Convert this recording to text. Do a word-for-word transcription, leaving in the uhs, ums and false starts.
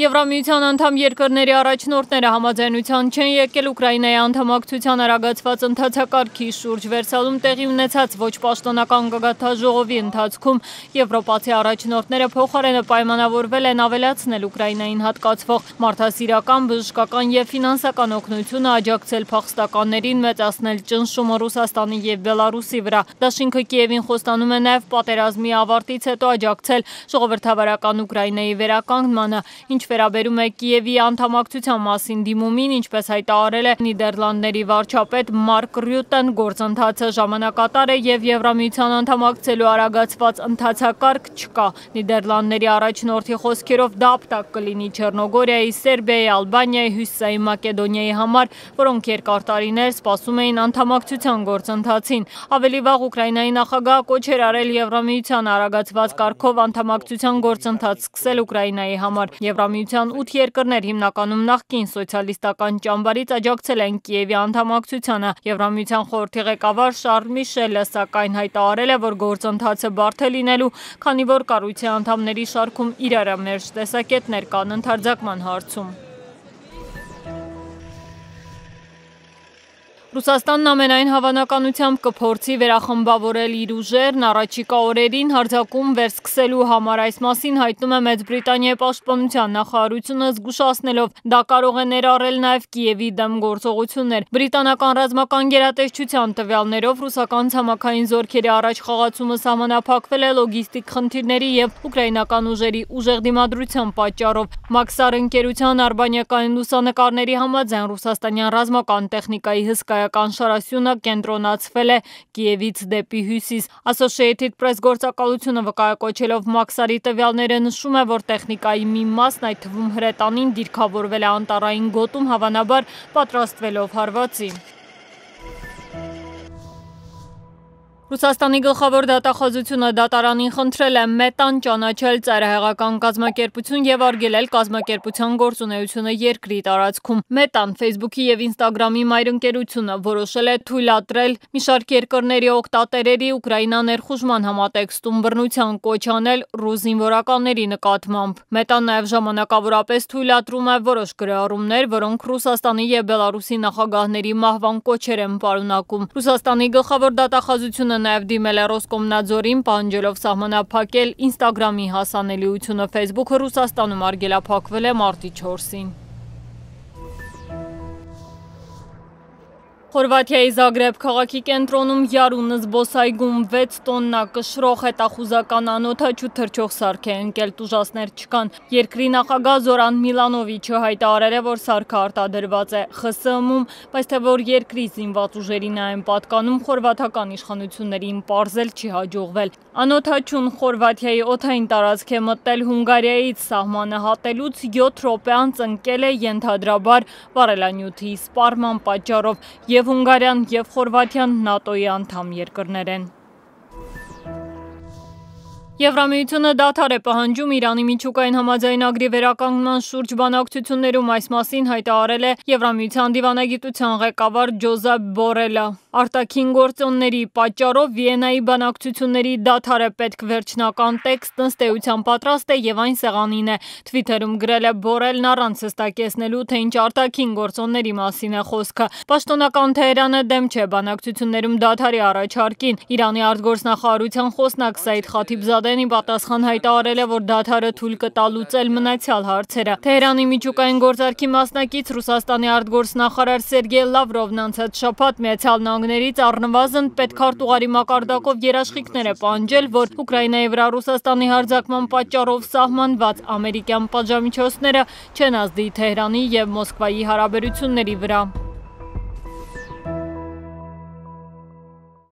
Եվրամիության անդամ երկրների առաջնորդները համաձայնության չեն եկել Ուկրաինայի անդամակցության արագացված ընթացակարգի շուրջ վերցալում տեղի ունեցած ոչ պաշտոնական գագաթնաժողովի ընթացքում եվրոպացի առաջնորդները փոխարենը պայմանավորվել են ավելացնել Ուկրաինային հատկացվող մարդասիրական, բժշկական և ֆինանսական օգնությունը, աջակցել փախստականներին, մեծացնել ճնշումը Ռուսաստանի և Բելարուսի վրա։ Դաշինքը Կիևին խոստանում է նաև պատերազմի ավարտից հետո աջակցել ժողովրդավարական Ուկրաինայի վերականգնմանը, ինչ վերաբերում է Կիևի անդամակցության մասին դիմումին, ինչպես հայտարարել է Նիդերլանդների վարչապետ Մարկ Ռյուտեն, գործընթացը ժամանակատար է և Եվրամիության անդամակցելու արագացված ընթացակարգ չկա։ Նիդերլանդների առաջնորդի խոսքերով դա ապտակ կլինի Չեռնոգորիայի, Սերբիայի, Ալբանիայի, Հյուսիսային Մակեդոնիայի համար, որոնք երկար տարիներ սպասում էին անդամակցության գործընթացին։ Ավելի վաղ Ուկրաինայի նախագահը կոչ էր արել Եվրամիության արագացված կարգով անդամակցության գործընթաց սկսել Ուկրաինայի համար։ Եվրամիության ութ երկրներ, հիմնականում նախկին սոցիալիստական ճամբարից, աջակցել են Կիևի անդամակցությանը։ Եվրամիության խորհրդի ղեկավար Շարլ Միշելը սակայն հայտարարել է, որ գործընթացը բարդ է լինելու, քանի որ կառույցի անդամների շարքում իրարամերժ տեսակետներ կան ընդարձակման հարցում։ Ռուսաստանն ամենայն հավանականությամբ կփորձի վերախմբավորել իր ուժերն առաջիկա օրերին հարձակում վերսկսելու համար։ Այս մասին հայտնում է Մեծ Բրիտանիայի պաշտպանության նախարարությունը, զգուշացնելով դա կարող է ներառել նաև Կիևի դեմ գործողություններ։ Բրիտանական ռազմական գերատեսչության տվյալներով ռուսական ցամաքային զորքերի առաջխաղացումը սահմանափակվել է լոգիստիկ խնդիրների և ուկրաինական ուժերի ուժեղ դիմադրության պատճառով։ Մաքսար ընկերության արբանյակային լուսանկարների համաձայն ռուսաստանյան ռազմական տեխնիկայի հսկայական շարասյունը կենտրոնացվել է Կիևից դեպի հյուսիս։ Associated Press գործակալությունը վկայակոչելով Մաքսարի տվյալները նշում է, որ տեխնիկայի մի մասն, այդ թվում հրետանին, դիրքավորվել է անտառային գոտում, հավանաբար պատրաստվելով հարվածի։ Ռուսաստանի գլխավոր դատախազությունը դատարանին խնդրել է Մետան ճանաչել ծայրահեղական կազմակերպություն և արգելել կազմակերպության գործունեությունը երկրի տարածքում։ Մետան Facebook-ի և Instagram-ի մայրընկերությունը որոշել է թույլատրել մի շարք երկրների օգտատերերի Ուկրաինա ներխուժման համատեքստում բռնության կոչ անել ռուս զինվորականների նկատմամբ։ Մետան նաև ժամանակավորապես թույլատրում է որոշ գրառումներ, որոնք Ռուսաստանի և Բելարուսի նախագահների մահվան կոչեր են պարունակում։ Ռուսաստանի գլխավոր դատախազությունը նաև դիմել է Ռոսկոմնadzորին, պահանջելով սահմանափակել Instagram-ի հասանելիությունը։ Facebook-ը Ռուսաստանում արգելափակվել է մարտի չորսին։ Խորվաթիայի Զագրեբ քաղաքի կենտրոնում յարուն զբոսայգում վեց տոննա կշռող հետախուզական անօդաչու թռչող սարք է ընկել, տուժածներ չկան։ Երկրի նախագահ Զորան Միլանովիչը հայտարարել է, որ սարքը արտադրված է Խ С Մ-ում, բայց թե որ երկրի զինված ուժերին է այն պատկանում, խորվաթական իշխանություններին պարզել չի հաջողվել։ Անօդաչուն Խորվաթիայի օդային տարածք է մտել Հունգարիայից սահմանը հատելուց յոթ րոպե անց ընկել է ենթադրաբար վառելանյութի սպառման պատճառով։ Եվ Հունգարիան և Խորվաթիան ՆԱՏՕ-ի անդամ երկրներ են։ Եվրամիությունը դադար է պահանջում Իրանի միջուկային համաձայնագրի վերականգնման շուրջ բանակցություններում, այս մասին հայտարարել է Եվրամիության դիվանագիտության ղեկավար Ջոզեփ Բորելը։ Արտաքին գործոնների պատճառով Վիեննայի բանակցությունների դադարը պետք վերջնական տեքստ ըստ էության պատրաստ է և այն սեղանին է։ Թվիթերում գրել է Բորելն առանց հստակեցնելու, թե ինչ արտաքին գործոնների մասին է խոսքը։ Պաշտոնական Թեհրանը դեմ չէ բանակցություններում դադարի առաջարկին։ Իրանի արտգործնախարարության խոսնակ Սայիդ Խաթիբզադեն ի պատասխան հայտարարել է, որ դադարը թույլ կտա լուծել մնացյալ հարցերը։ Թեհրանի միջուկային գործարքի մասնակից Ռուսաստանի արտգործնախարար Սերգեյ Լավրովն անցած շաբաթ Միացյալ Նահանգներից առնվազն պետքարտուղարի մակարդակով երաշխիքներ է պահանջել, որ Ուկրաինայի վրա Ռուսաստանի հարձակման պատճառով սահմանված ամերիկյան պատժամիջոցները չեն ազդի Թեհրանի և Մոսկվայի հարաբերությունների վրա։